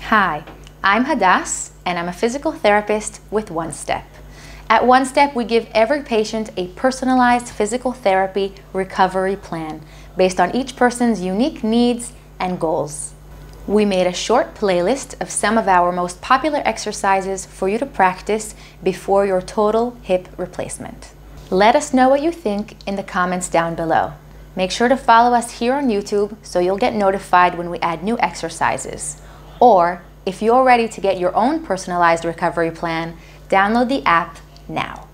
Hi, I'm Hadass and I'm a physical therapist with OneStep. At OneStep, we give every patient a personalized physical therapy recovery plan based on each person's unique needs and goals. We made a short playlist of some of our most popular exercises for you to practice before your total hip replacement. Let us know what you think in the comments down below. Make sure to follow us here on YouTube so you'll get notified when we add new exercises. Or, if you're ready to get your own personalized recovery plan, download the app now.